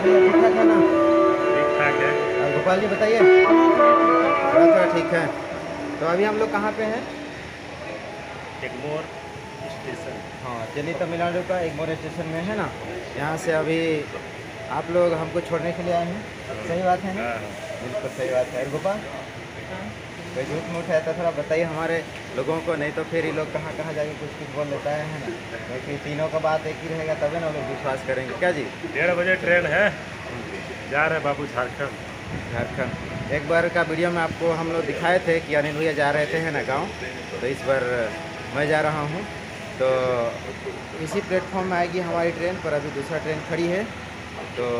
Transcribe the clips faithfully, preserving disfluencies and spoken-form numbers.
भैया ठीक ठाक है ना? ठीक ठाक है। और गोपाल जी बताइए, थोड़ा थोड़ा ठीक है। तो अभी हम लोग कहाँ पे हैं? एग्मोर स्टेशन। हाँ, दिल्ली तमिलनाडु का एग्मोर स्टेशन में है ना। यहाँ से अभी आप लोग हमको छोड़ने के लिए आए हैं, सही बात है ना? हाँ। बिल्कुल सही बात है। और गोपाल कोई झूठ मूठ है तो थोड़ा बताइए हमारे लोगों को, नहीं तो फिर ये लोग कहाँ कहाँ जाके कुछ कुछ बोल लेता है है ना। क्योंकि तीनों का बात एक ही रहेगा तभी ना लोग विश्वास करेंगे, क्या जी? डेढ़ बजे ट्रेन है, जा रहे बाबू झारखंड। झारखंड। एक बार का वीडियो में आपको हम लोग दिखाए थे कि अनिल भैया जा रहे थे है ना गांव, तो इस बार मैं जा रहा हूं। तो इसी प्लेटफॉर्म में आएगी हमारी ट्रेन, पर अभी दूसरा ट्रेन खड़ी है। तो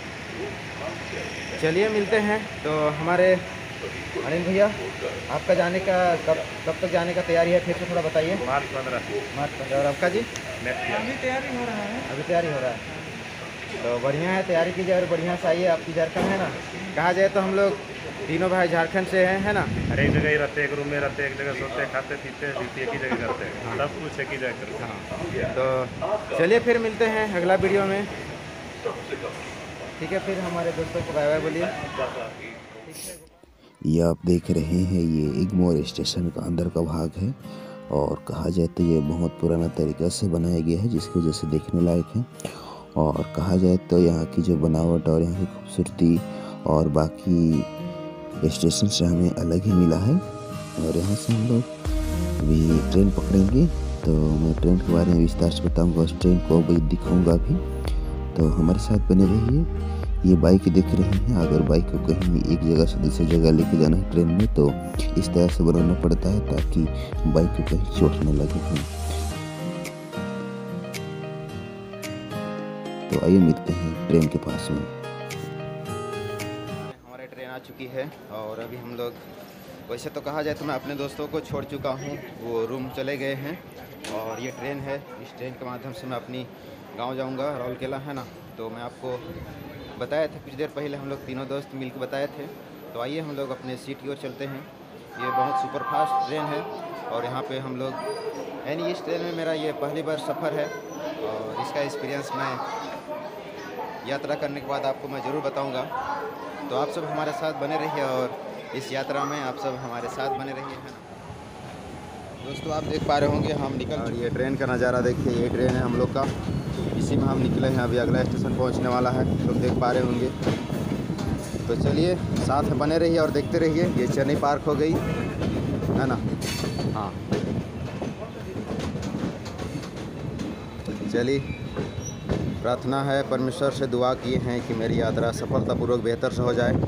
चलिए मिलते हैं। तो हमारे अनिल भैया, आपका जाने का कब कब तक जाने का तैयारी है, फिर से थोड़ा बताइए। मार्च पंद्रह। मार्च पंद्रह। और आपका जी? Next year. अभी तैयारी हो रहा है। अभी तैयारी हो रहा है, तो बढ़िया है, तैयारी कीजिए और बढ़िया से आइए। आपकी झारखंड है ना, कहा जाए तो हम लोग तीनों भाई झारखंड से हैं, है ना। हर एक जगह ही रहते, एक रूम में रहते, एक जगह सोते, खाते पीते ड्यूटी एक ही जगह करते हैं, सब कुछ एक ही जगह करते हैं। हाँ, तो चलिए फिर मिलते हैं अगला वीडियो में, ठीक है। फिर हमारे दोस्तों को बाय बाय बोलिए। ये आप देख रहे हैं, ये एग्मोर स्टेशन का अंदर का भाग है और कहा जाए तो ये बहुत पुराना तरीका से बनाया गया है, जिसकी वजह से देखने लायक है। और कहा जाए तो यहाँ की जो बनावट और यहाँ की खूबसूरती और बाकी स्टेशन से हमें अलग ही मिला है। और यहाँ से हम लोग अभी ट्रेन पकड़ेंगे, तो मैं ट्रेन के बारे में विस्तार से बताऊँगा, उस ट्रेन को अभी दिखाऊँगा भी, तो हमारे साथ बने रहिए। ये बाइक दिख रही है, अगर बाइक को कहीं एक जगह से दूसरी जगह लेके जाना है ट्रेन में, तो इस तरह से बनाना पड़ता है ताकि बाइक को कहीं चोट न लगे। तो आइए मिलते हैं ट्रेन के पास में। हमारी ट्रेन आ चुकी है और अभी हम लोग, वैसे तो कहा जाए तो मैं अपने दोस्तों को छोड़ चुका हूँ, वो रूम चले गए हैं। और ये ट्रेन है, इस ट्रेन के माध्यम से मैं अपनी गाँव जाऊँगा, राउरकेला है ना। तो मैं आपको बताया था कुछ देर पहले, हम लोग तीनों दोस्त मिलकर बताए थे। तो आइए हम लोग अपने सीट की ओर चलते हैं। ये बहुत सुपर फास्ट ट्रेन है और यहाँ पे हम लोग, यानी इस ट्रेन में मेरा ये पहली बार सफ़र है और इसका एक्सपीरियंस मैं यात्रा करने के बाद आपको मैं ज़रूर बताऊँगा। तो आप सब हमारे साथ बने रहिए और इस यात्रा में आप सब हमारे साथ बने रहिए, है ना। दोस्तों आप देख पा रहे होंगे हम निकल, और ये ट्रेन का नज़ारा देखिए, ये ट्रेन है हम लोग का, इसी में हम निकले हैं। अभी अगला स्टेशन पहुंचने वाला है, लोग देख पा रहे होंगे। तो चलिए साथ में बने रहिए और देखते रहिए। ये चेन्नई पार्क हो गई है ना। हाँ चलिए, प्रार्थना है, परमेश्वर से दुआ किए हैं कि मेरी यात्रा सफलतापूर्वक बेहतर से हो जाए।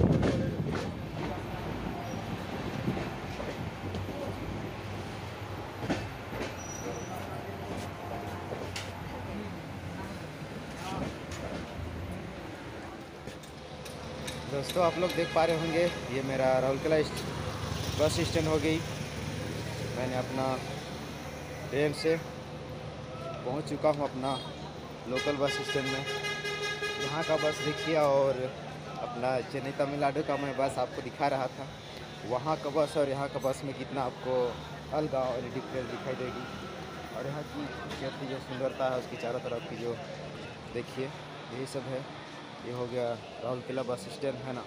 दोस्तों आप लोग देख पा रहे होंगे, ये मेरा राउरकेला बस स्टैंड हो गई। मैंने अपना ट्रेन से पहुंच चुका हूं अपना लोकल बस स्टैंड में। यहाँ का बस देखिए, और अपना चेन्नई तमिलनाडु का मैं बस आपको दिखा रहा था, वहाँ का बस और यहाँ का बस में कितना आपको अलग और डिफरेंस दिखाई देगी। और यहाँ की खूबसूरती, जो सुंदरता है उसकी चारों तरफ की, जो देखिए यही सब है। ये हो गया राउरकेला बस स्टैंड, है ना।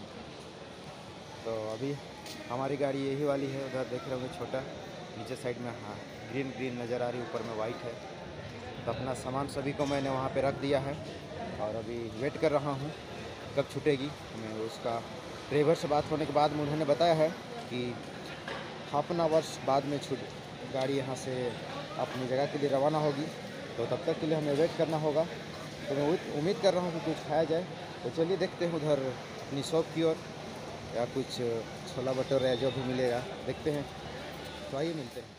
तो अभी हमारी गाड़ी यही वाली है, उधर देख रहे होंगे छोटा नीचे साइड में, हाँ ग्रीन ग्रीन नज़र आ रही, ऊपर में वाइट है। तो अपना सामान सभी को मैंने वहाँ पे रख दिया है और अभी वेट कर रहा हूँ कब छूटेगी। मैं उसका ड्राइवर से बात होने के बाद में उन्होंने बताया है कि हाफ एन आवर्स बाद में छूट गाड़ी यहाँ से अपनी जगह के लिए रवाना होगी। तो तब तक के लिए हमें वेट करना होगा। तो मैं उम्मीद कर रहा हूँ कि कुछ खाया जाए। तो चलिए देखते हैं उधर अपनी शॉप की ओर, या कुछ छोला भटूरा या जो भी मिलेगा देखते हैं। तो आइए मिलते हैं।